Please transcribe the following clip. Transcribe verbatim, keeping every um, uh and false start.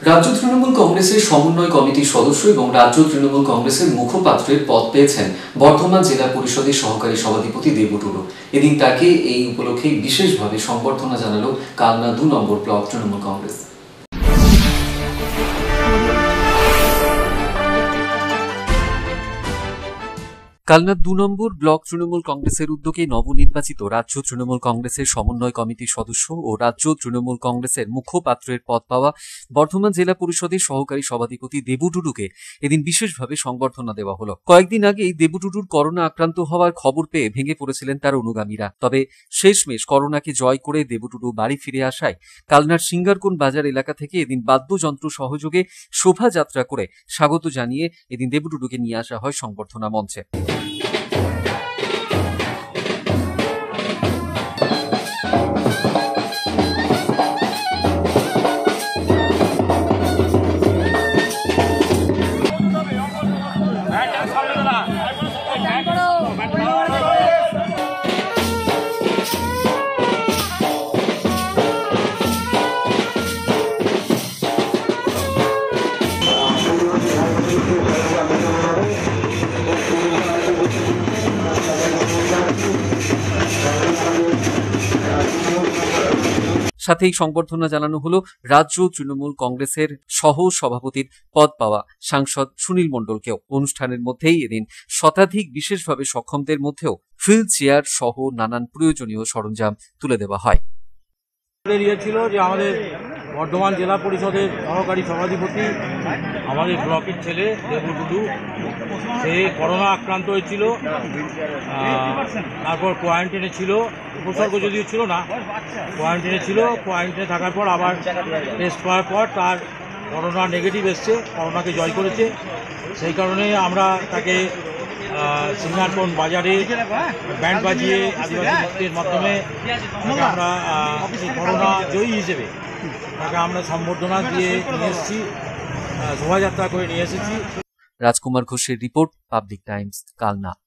রাজ্য তৃণমূল কংগ্রেসের সমন্বয় কমিটির সদস্য এবং রাজ্য তৃণমূল কংগ্রেসের মুখপাত্রের পদ পেয়েছেন বর্ধমান জেলা পরিষদের সহকারী সভাধিপতি দেবু টুডু। এদিন তাকে এই উপলক্ষে বিশেষভাবে সংবর্ধনা জানালো কালনা দু নম্বর ব্লক তৃণমূল কংগ্রেস। কালনা দু নম্বর ব্লক তৃণমূল কংগ্রেসের উদ্যোগে নবনির্বাচিত রাজ্য তৃণমূল কংগ্রেসের সমন্বয় কমিটির সদস্য ও রাজ্য তৃণমূল কংগ্রেসের মুখপাত্রের পদ পাওয়া বর্ধমান জেলা পরিষদের সহকারী সভাধিপতি দেবু টুডুকে এদিন বিশেষভাবে সংবর্ধনা দেওয়া হলো। কয়েকদিন আগেই দেবু টুডুর করোনা আক্রান্ত হওয়ার খবর পেয়ে ভেঙে পড়েছিলেন তার অনুগামীরা, তবে শেষমেশ করোনাকে জয় করে দেবু টুডু বাড়ি ফিরে আসায় কালনার সিঙ্গারকোণ বাজার এলাকা থেকে এদিন বাদ্যযন্ত্র সহযোগে শোভাযাত্রা করে স্বাগত জানিয়ে এদিন দেবু টুডুকে নিয়ে আসা হয় সংবর্ধনা মঞ্চে। সাথেই সংবর্ধনা জানানো হলো রাজ্য তৃণমূল কংগ্রেসের সহ সভাপতির পদ পাওয়া সাংসদ সুনীল মণ্ডলকেও। অনুষ্ঠানের মধ্যেই এদিন শতাধিক বিশেষভাবে সক্ষমদের মধ্যেও হুইল চেয়ার সহ নানান প্রয়োজনীয় সরঞ্জাম তুলে দেওয়া হয়। ছিল যে আমাদের বর্ধমান জেলা পরিষদের সহকারী সভাধিপতি আমাদের ব্লকের ছেলে দেবু টুডু, সে করোনা আক্রান্ত হয়েছিল, তারপর কোয়ারেন্টাইনে ছিল, উপসর্গ যদিও ছিল না, কোয়ারেন্টাইনে ছিল। কোয়ারেন্টাইনে থাকার পর আবার টেস্ট করার পর তার করোনা নেগেটিভ এসছে, করোনাকে জয় করেছে। সেই কারণে আমরা তাকে সিঙ্গারকোণ বাজারে ব্যান্ড বাজিয়ে আদিবাসী নৃত্যের মাধ্যমে তাকে আমরা করোনা জয়ী হিসেবে তাকে আমরা সম্বর্ধনা দিয়ে নিয়ে এসেছি, শোভাযাত্রা করে নিয়ে এসেছি। রাজকুমার ঘোষের রিপোর্ট, পাবলিক টাইমস, কালনা।